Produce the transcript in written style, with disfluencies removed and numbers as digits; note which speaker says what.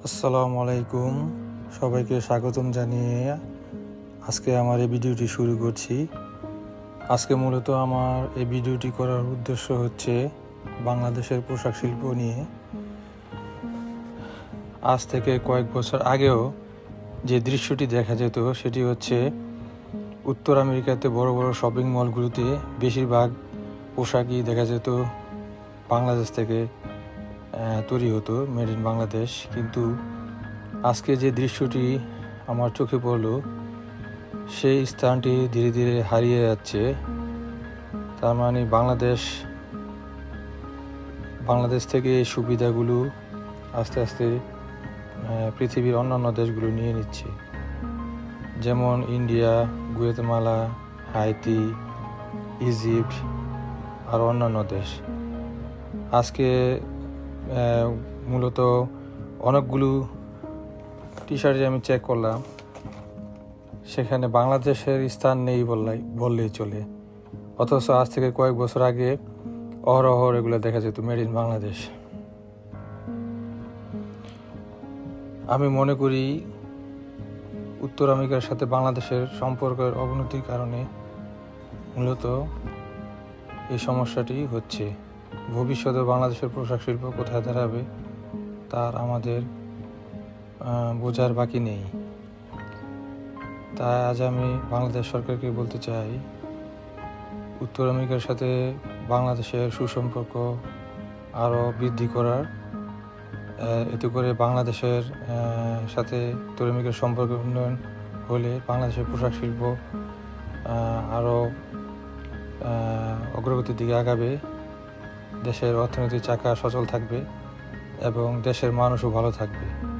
Speaker 1: আসসালামু আলাইকুম, সবাইকে স্বাগতম জানিয়ে আজকে আমার এই ভিডিওটি শুরু করছি। আজকে মূলত আমার এই ভিডিওটি করার উদ্দেশ্য হচ্ছে বাংলাদেশের পোশাক শিল্প নিয়ে। আজ থেকে কয়েক বছর আগেও যে দৃশ্যটি দেখা যেত সেটি হচ্ছে উত্তর আমেরিকাতে বড় বড় শপিং মলগুলোতে বেশিরভাগ পোশাকই দেখা যেত বাংলাদেশ থেকে তৈরি হতো, মেড ইন বাংলাদেশ। কিন্তু আজকে যে দৃশ্যটি আমার চোখে পড়ল, সেই স্থানটি ধীরে ধীরে হারিয়ে যাচ্ছে। তার মানে বাংলাদেশ থেকে এই সুবিধাগুলো আস্তে আস্তে পৃথিবীর অন্যান্য দেশগুলো নিয়ে নিচ্ছে, যেমন ইন্ডিয়া, গুয়াতেমালা, হাইতি, ইজিপ্ট আর অন্যান্য দেশ। আজকে মূলত অনেকগুলো টি শার্টে আমি চেক করলাম, সেখানে বাংলাদেশের স্থান নেই বললেই চলে। অথচ আজ থেকে কয়েক বছর আগে অহরহ এগুলো দেখা যেত মেড ইন বাংলাদেশ। আমি মনে করি উত্তর আমেরিকার সাথে বাংলাদেশের সম্পর্কের অবনতির কারণে মূলত এই সমস্যাটি হচ্ছে। ভবিষ্যতে বাংলাদেশের পোশাক শিল্প কোথায় দাঁড়াবে তার আমাদের বোঝার বাকি নেই। তাই আজ আমি বাংলাদেশ সরকারকে বলতে চাই, উত্তর আমেরিকার সাথে বাংলাদেশের সুসম্পর্ক আরও বৃদ্ধি করার, এতে করে বাংলাদেশের সাথে উত্তর আমেরিকার সম্পর্ক উন্নয়ন হলে বাংলাদেশের পোশাক শিল্প আরও অগ্রগতির দিকে আগাবে, দেশের অর্থনৈতিক চাকা সচল থাকবে এবং দেশের মানুষও ভালো থাকবে।